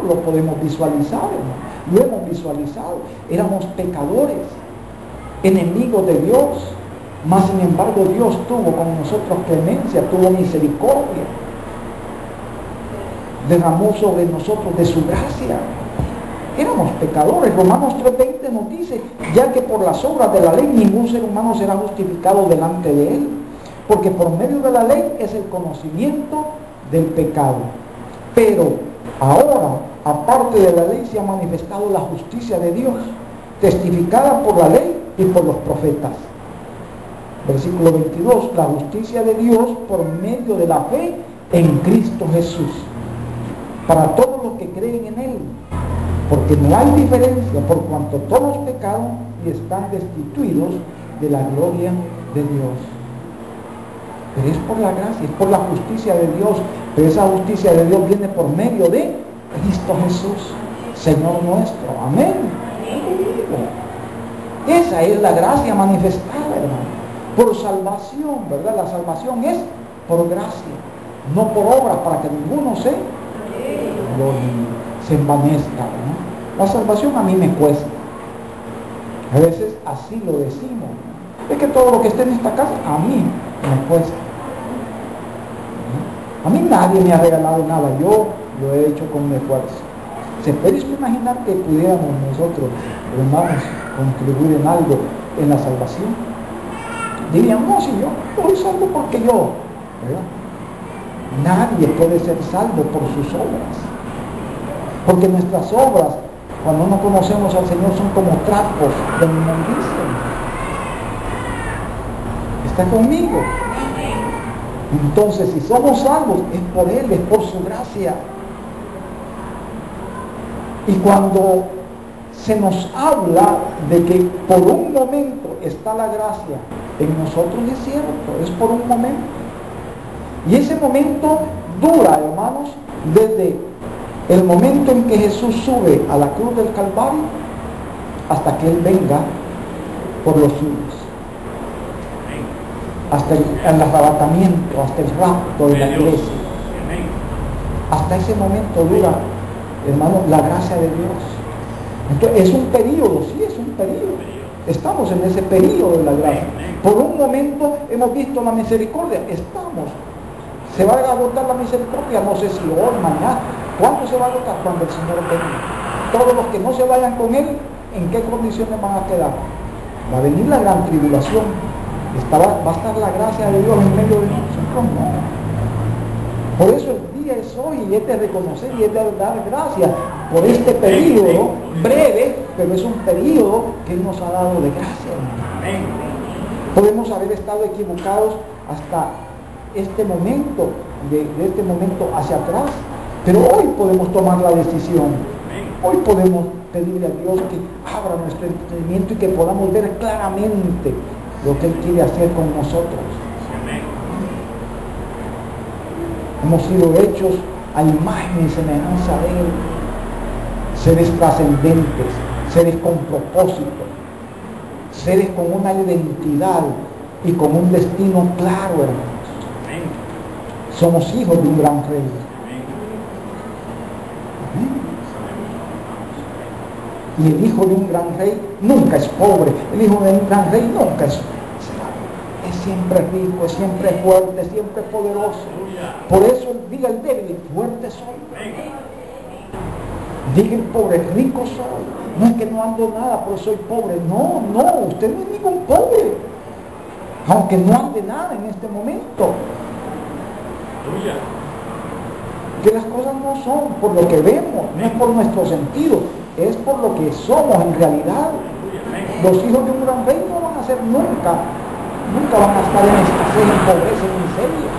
lo podemos visualizar, hermano. Lo hemos visualizado. Éramos pecadores, enemigos de Dios, mas sin embargo Dios tuvo con nosotros clemencia, tuvo misericordia, derramó sobre nosotros de su gracia. Éramos pecadores. Romanos 3:20 nos dice, ya que por las obras de la ley ningún ser humano será justificado delante de él, porque por medio de la ley es el conocimiento del pecado. Pero ahora, aparte de la ley, se ha manifestado la justicia de Dios, testificada por la ley y por los profetas. Versículo 22, la justicia de Dios por medio de la fe en Cristo Jesús, para todos los que creen en Él, porque no hay diferencia, por cuanto todos pecaron y están destituidos de la gloria de Dios. Pero es por la gracia, es por la justicia de Dios, pero esa justicia de Dios viene por medio de Cristo Jesús, Señor nuestro. Amén. Esa es la gracia manifestada, hermano, por salvación, ¿verdad? La salvación es por gracia, no por obra, para que ninguno se envanezca, ¿no? La salvación a mí me cuesta. A veces así lo decimos, ¿no? Es que todo lo que esté en esta casa a mí me cuesta, ¿no? A mí nadie me ha regalado nada, yo lo he hecho con mi esfuerzo. ¿Se puede imaginar que pudiéramos nosotros, hermanos, contribuir en algo en la salvación? Dirían, no, si yo soy salvo porque yo, ¿verdad? Nadie puede ser salvo por sus obras, porque nuestras obras, cuando no conocemos al Señor, son como trapos de inmundicia. ¿Está conmigo? Entonces, si somos salvos, es por Él, es por su gracia. Y cuando se nos habla de que por un momento está la gracia en nosotros, es cierto, es por un momento. Y ese momento dura, hermanos, desde el momento en que Jesús sube a la cruz del Calvario hasta que Él venga por los suyos. Hasta el arrebatamiento, hasta el rapto de la iglesia. Hasta ese momento dura, hermano, la gracia de Dios. Entonces, es un periodo, sí, es un periodo. Estamos en ese periodo de la gracia. Por un momento hemos visto la misericordia, estamos. ¿Se va a agotar la misericordia? No sé si hoy, mañana. ¿Cuándo se va a agotar? Cuando el Señor venga. Todos los que no se vayan con Él, ¿en qué condiciones van a quedar? Va a venir la gran tribulación. Va a estar la gracia de Dios en medio de nosotros, no. Por eso el día es hoy, y es de reconocer y es de dar gracias por este periodo breve, pero es un periodo que Él nos ha dado de gracia. Podemos haber estado equivocados hasta este momento, de este momento hacia atrás, pero hoy podemos tomar la decisión. Hoy podemos pedirle a Dios que abra nuestro entendimiento y que podamos ver claramente lo que Él quiere hacer con nosotros. Hemos sido hechos a imagen y semejanza de Él, seres trascendentes, seres con propósito, seres con una identidad y con un destino claro, hermanos. Somos hijos de un gran rey. Y el hijo de un gran rey nunca es pobre. El hijo de un gran rey nunca es siempre rico, es siempre fuerte, es siempre poderoso. Por eso diga el débil, fuerte soy. Diga el pobre, rico soy. No es que no ando nada, pero soy pobre. No, usted no es ningún pobre, aunque no ande nada en este momento. Que las cosas no son por lo que vemos, no es por nuestro sentido, es por lo que somos en realidad. Los hijos de un gran rey no van a ser nunca van a estar en escasez, en pobreza, en miseria.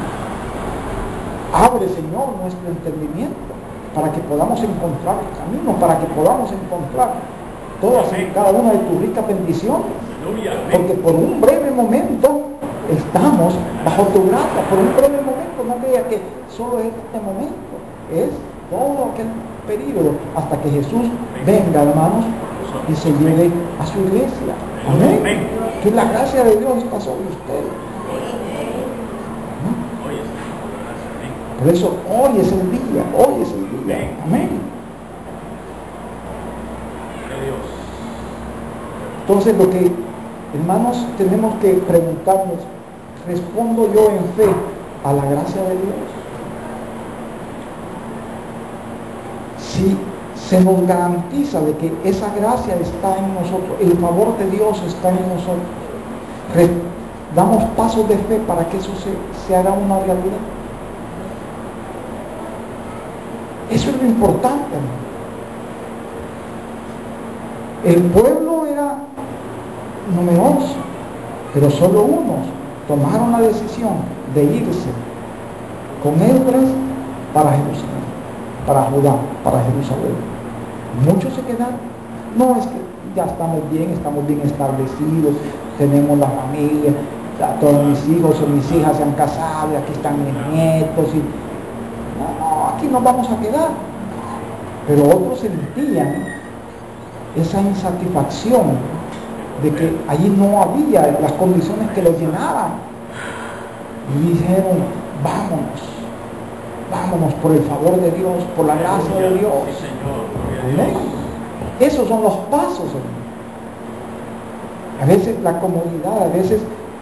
Abre, Señor, nuestro entendimiento para que podamos encontrar el camino, para que podamos encontrar todas y cada una de tus ricas bendiciones. Porque por un breve momento estamos bajo tu gracia, por un breve momento. No creas que solo es este momento, es todo aquel periodo hasta que Jesús venga, hermanos, y se lleve a su iglesia. Amén. Que la gracia de Dios está sobre ustedes. Por eso hoy es el día, Amén. Entonces lo que, hermanos, tenemos que preguntarnos, ¿respondo yo en fe a la gracia de Dios? Si se nos garantiza de que esa gracia está en nosotros, el favor de Dios está en nosotros, damos pasos de fe para que eso se haga una realidad. Eso es lo importante, hermano. El pueblo era numeroso, pero solo unos tomaron la decisión de irse con Esdras para Jerusalén, para Judá, para Jerusalén. Muchos se quedaron. No, es que ya estamos bien establecidos, tenemos la familia, todos mis hijos o mis hijas se han casado, y aquí están mis nietos, y no, aquí nos vamos a quedar. Pero otros sentían esa insatisfacción de que allí no había las condiciones que los llenaban, y dijeron, vámonos por el favor de Dios, por la gracia de Dios. ¿Amén? Esos son los pasos, hermano. A veces la comodidad, a veces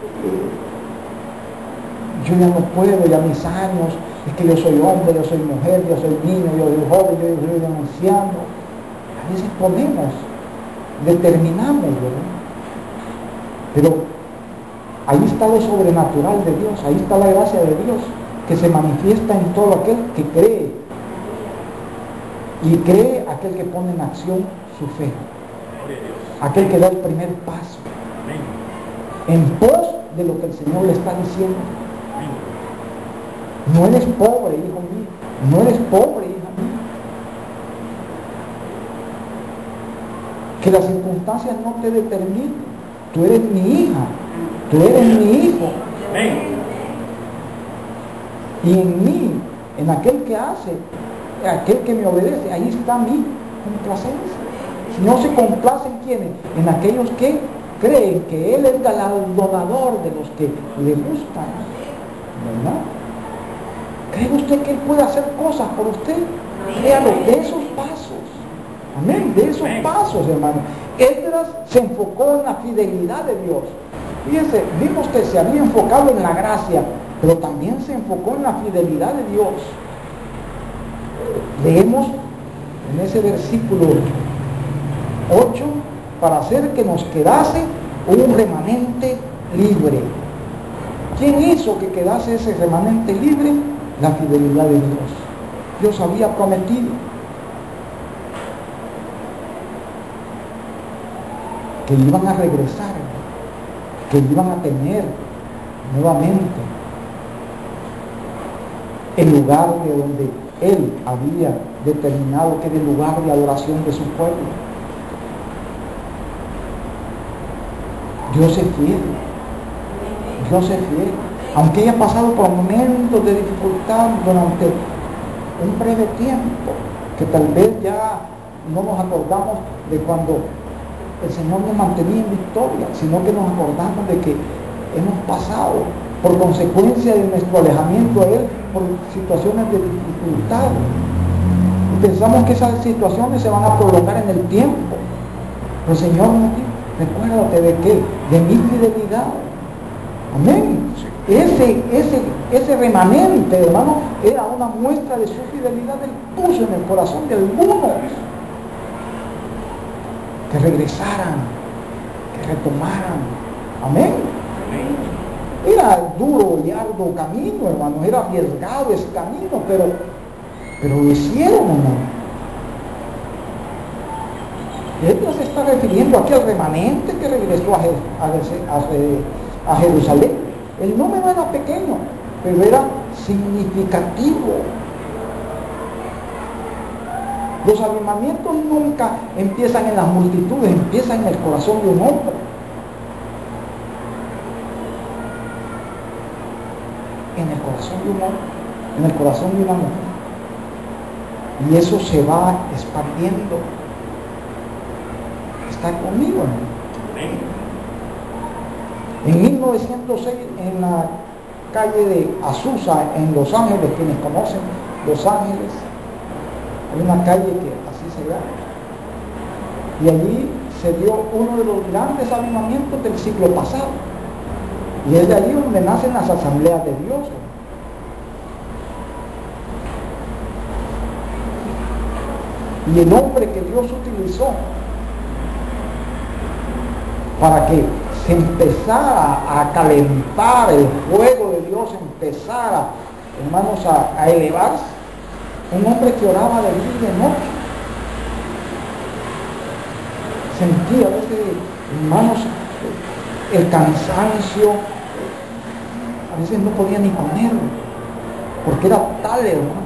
yo ya no puedo, ya mis años, es que yo soy hombre, yo soy mujer, yo soy niño, yo soy joven, yo soy anciano. A veces ponemos, determinamos, ¿verdad? Pero ahí está lo sobrenatural de Dios, ahí está la gracia de Dios, que se manifiesta en todo aquel que cree. Y cree aquel que pone en acción su fe. Aquel que da el primer paso. En pos de lo que el Señor le está diciendo. No eres pobre, hijo mío. No eres pobre, hija mía. Que las circunstancias no te determinen. Tú eres mi hija. Tú eres mi hijo. Y en mí, en aquel que hace, aquel que me obedece, ahí está mi complacencia. Si no se complacen, ¿quiénes? En aquellos que creen que Él es galardonador de los que le gustan, ¿verdad? ¿Cree usted que Él puede hacer cosas por usted? Créalo, de esos pasos. Amén, de esos pasos, hermano. Esdras se enfocó en la fidelidad de Dios. Fíjense, vimos que se había enfocado en la gracia, pero también se enfocó en la fidelidad de Dios. Leemos en ese versículo 8, para hacer que nos quedase un remanente libre. ¿Quién hizo que quedase ese remanente libre? La fidelidad de Dios. Dios había prometido que iban a regresar, que iban a tener nuevamente el lugar de donde Él había determinado que era el lugar de adoración de su pueblo. Dios es fiel. Dios es fiel. Aunque haya pasado por momentos de dificultad durante un breve tiempo, que tal vez ya no nos acordamos de cuando el Señor nos mantenía en victoria, sino que nos acordamos de que hemos pasado por consecuencia de nuestro alejamiento a Él, por situaciones de dificultad. Y pensamos que esas situaciones se van a prolongar en el tiempo. Pero el Señor nos dice, recuérdate de qué, de mi fidelidad. Amén. Ese remanente, hermano, era una muestra de su fidelidad. Él puso en el corazón de algunos que regresaran, que retomaran. Amén. Era duro y arduo camino, hermano, era arriesgado ese camino, pero lo hicieron, hermano. Él no se está refiriendo aquí al remanente que regresó a Jerusalén. El número era pequeño, pero era significativo. Los avivamientos nunca empiezan en las multitudes, empiezan en el corazón de un hombre. En el corazón de un hombre, en el corazón de una mujer. Y eso se va expandiendo. Está conmigo, hermano. En 1906, en la calle de Azusa, en Los Ángeles, quienes conocen Los Ángeles, hay una calle que así se llama. Y allí se dio uno de los grandes avivamientos del siglo pasado. Y es de ahí donde nacen las asambleas de Dios. Y el hombre que Dios utilizó para que se empezara a calentar el fuego de Dios, empezara, hermanos, a elevarse, un hombre que oraba de día y de noche. Sentía a veces, hermanos, el cansancio, a veces no podía ni comer, porque era tal, hermano,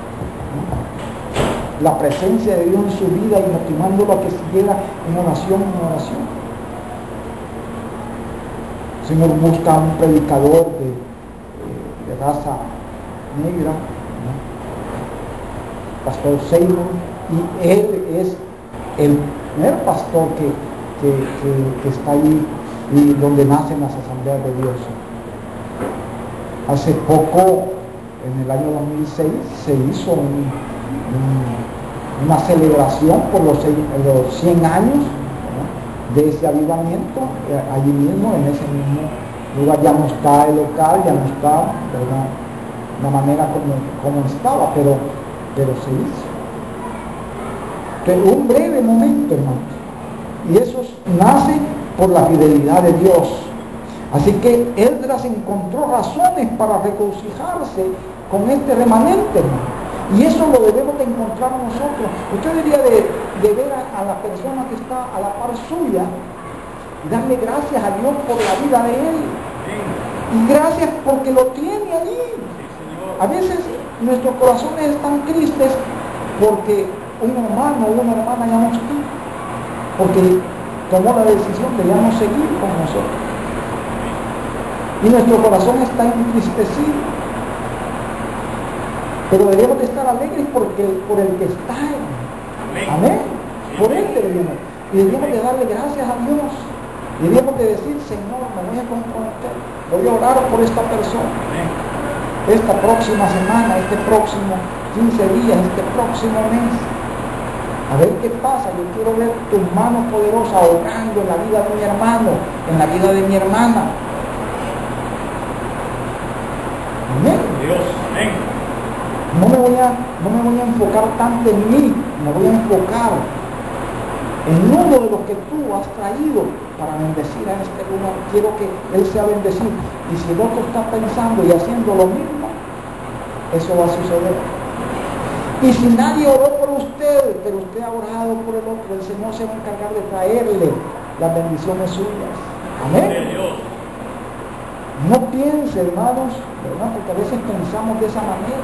la presencia de Dios en su vida y motivándolo a que siguiera en oración, El Señor busca a un predicador de raza negra, ¿no? Pastor Seymour, y él es el primer pastor que está ahí y donde nacen las asambleas de Dios. Hace poco, en el año 2006, se hizo una celebración por los 100 años, ¿no?, de ese avivamiento, allí mismo, en ese mismo lugar. Ya no está el local, ya no está, ¿verdad?, la manera como estaba, pero se hizo. Entonces, un breve momento, hermanos, y eso nace por la fidelidad de Dios. Así que Esdras encontró razones para regocijarse con este remanente, hermano. Y eso lo debemos de encontrar nosotros. Usted debería de ver a la persona que está a la par suya y darle gracias a Dios por la vida de él. Y gracias porque lo tiene allí. A veces nuestros corazones están tristes porque un hermano o una hermana ya no está, porque tomó la decisión de ya no seguir con nosotros. Y nuestro corazón está entristecido. Pero debemos de estar alegres por el que está. Amén. Por él debemos. Y debemos de darle gracias a Dios. Debemos de decir, Señor, me voy a comprometer. Voy a orar por esta persona. Esta próxima semana, este próximo 15 días, este próximo mes. A ver qué pasa. Yo quiero ver tu mano poderosa obrando en la vida de mi hermano, en la vida de mi hermana. Amén. Dios, amén. No me voy a enfocar tanto en mí, me voy a enfocar en uno de los que tú has traído para bendecir a este lugar. Quiero que él sea bendecido. Y si el otro está pensando y haciendo lo mismo, eso va a suceder. Y si nadie oró por usted, pero usted ha orado por el otro, el Señor se va a encargar de traerle las bendiciones suyas. Amén. No piense, hermanos, ¿verdad?, porque a veces pensamos de esa manera.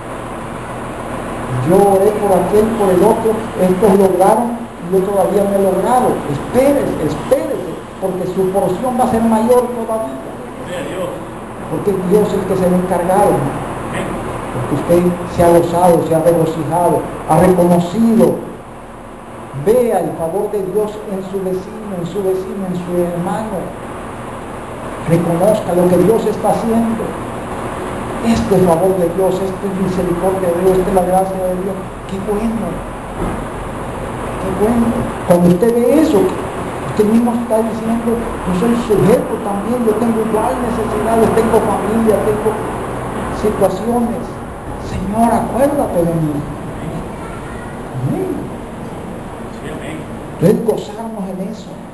Yo oré por aquel, por el otro, estos lograron y yo todavía no he logrado. Espérese, porque su porción va a ser mayor todavía. Porque es Dios el que se va a encargar. Porque usted se ha gozado, se ha regocijado, ha reconocido. Vea el favor de Dios en su vecino, en su hermano. Reconozca lo que Dios está haciendo. Este es el favor de Dios, esta es misericordia de Dios, esta es la gracia de Dios. ¡Qué bueno! ¡Qué bueno! Cuando usted ve eso, usted mismo está diciendo, yo soy sujeto también, yo tengo igual necesidades, tengo familia, tengo situaciones. Señor, acuérdate de mí. Amén. Entonces, gozarnos en eso.